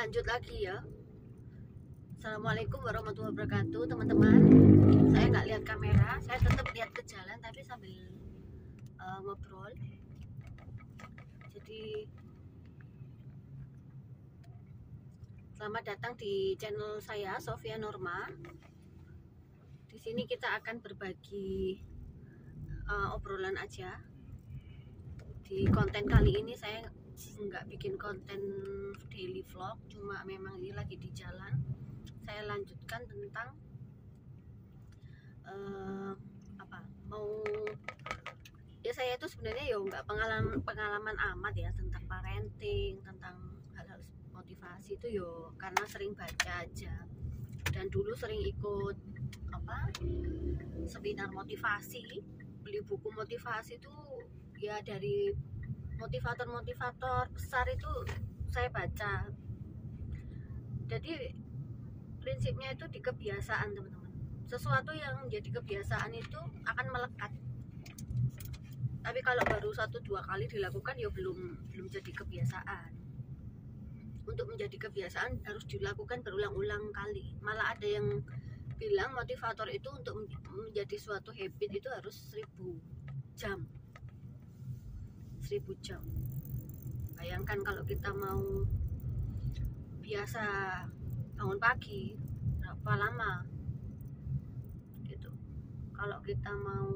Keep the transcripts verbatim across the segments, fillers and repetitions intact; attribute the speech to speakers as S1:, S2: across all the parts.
S1: lanjut lagi ya. Assalamualaikum warahmatullahi wabarakatuh teman-teman. Saya nggak lihat kamera, saya tetap lihat ke jalan tapi sambil uh, ngobrol. Jadi selamat datang di channel saya, Sofia Norma. Di sini kita akan berbagi uh, obrolan aja. Di konten kali ini saya nggak bikin konten daily vlog, cuma memang ini lagi di jalan. Saya lanjutkan tentang uh, apa mau ya saya itu sebenarnya ya nggak pengalaman pengalaman amat ya tentang parenting, tentang hal-hal motivasi itu yo karena sering baca aja, dan dulu sering ikut apa seminar motivasi, beli buku motivasi itu ya dari motivator-motivator besar itu saya baca. Jadi prinsipnya itu di kebiasaan teman-teman. Sesuatu yang menjadi kebiasaan itu akan melekat. Tapi kalau baru satu dua kali dilakukan ya belum belum jadi kebiasaan. Untuk menjadi kebiasaan harus dilakukan berulang-ulang kali. Malah ada yang bilang motivator itu untuk menjadi suatu habit itu harus seribu jam. Seribu jam. Bayangkan kalau kita mau biasa bangun pagi berapa lama gitu. Kalau kita mau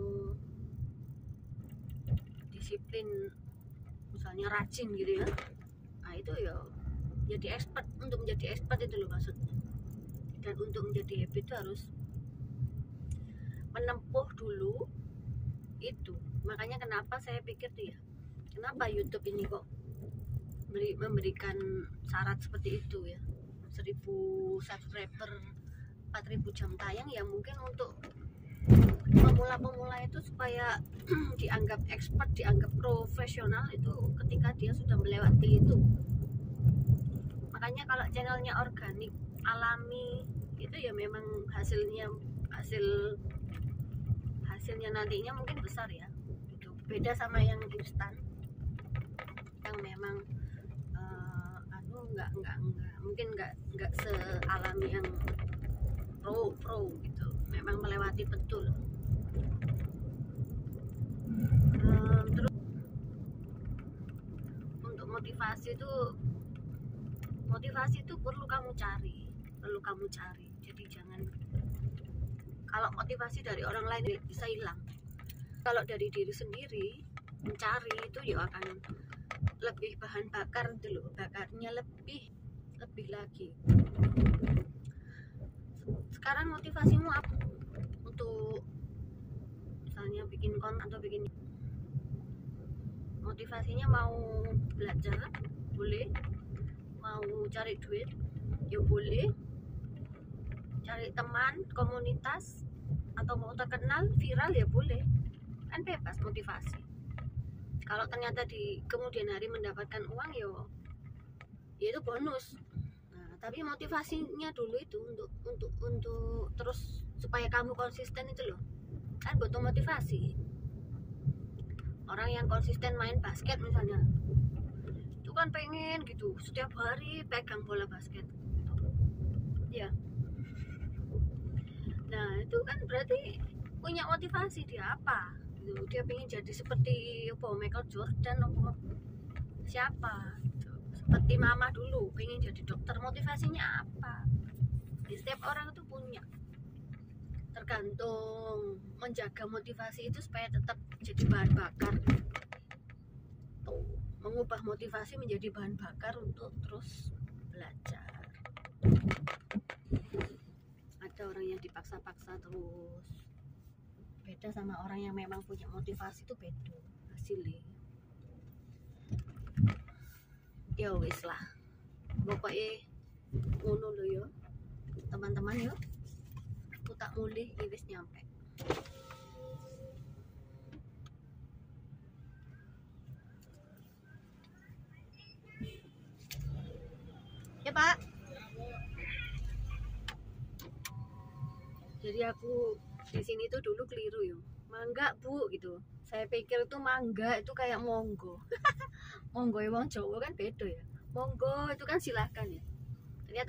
S1: disiplin misalnya rajin gitu ya, nah itu ya jadi expert. Untuk menjadi expert itu loh maksudnya. Dan untuk menjadi habit itu harus menempuh dulu itu. Makanya kenapa saya pikir tuh ya, kenapa YouTube ini kok beri, memberikan syarat seperti itu ya, seribu subscriber, empat ribu jam tayang ya, mungkin untuk pemula-pemula itu supaya dianggap expert, dianggap profesional itu ketika dia sudah melewati itu. Makanya kalau channelnya organik, alami itu ya memang hasilnya hasil hasilnya nantinya mungkin besar ya. Itu beda sama yang instan, yang memang uh, anu nggak nggak nggak mungkin nggak nggak sealami yang pro pro gitu. Memang melewati betul. Um, terus untuk motivasi itu motivasi itu perlu kamu cari, perlu kamu cari. Jadi jangan, kalau motivasi dari orang lain bisa hilang. Kalau dari diri sendiri mencari itu ya akan lebih bahan bakar dulu, bakarnya lebih lebih lagi. Sekarang motivasimu apa? Untuk misalnya bikin konten atau bikin, motivasinya mau belajar boleh, mau cari duit ya boleh, cari teman, komunitas, atau mau terkenal, viral ya boleh, kan bebas motivasi. Kalau ternyata di kemudian hari mendapatkan uang ya, ya itu bonus. Nah, tapi motivasinya dulu itu untuk untuk untuk terus supaya kamu konsisten itu loh, kan butuh motivasi. Orang yang konsisten main basket misalnya, itu kan pengen gitu setiap hari pegang bola basket gitu. Ya. Nah itu kan berarti punya motivasi. Dia apa gitu, dia pengen jadi seperti apa, Michael Jordan apa siapa gitu. Seperti mama dulu pengen jadi dokter, motivasinya apa? Jadi, setiap orang itu punya, tergantung menjaga motivasi itu supaya tetap jadi bahan bakar tuh, mengubah motivasi menjadi bahan bakar untuk terus belajar. Ada orang yang dipaksa-paksa terus, beda sama orang yang memang punya motivasi itu beda hasilnya. Ya wis lah, pokoknya ngono lho yo teman-teman yo. Aku tak mulih wis nyampe. Ya Pak. Jadi aku di sini tuh dulu keliru ya, mangga Bu gitu. Saya pikir itu mangga itu kayak monggo. Monggo ya wong Jawa kan beda ya. Monggo itu kan silahkan ya.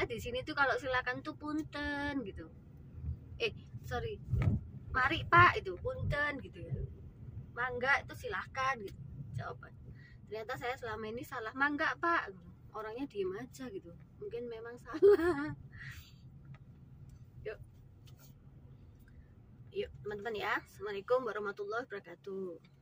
S1: di sini tuh kalau silakan tuh punten gitu. Eh, sorry. Mari Pak itu punten gitu ya. Mangga itu silahkan gitu jawaban. Ternyata saya selama ini salah, mangga Pak. Orangnya diem aja gitu. Mungkin memang salah. Yuk. Yuk, teman-teman ya. Assalamualaikum warahmatullahi wabarakatuh.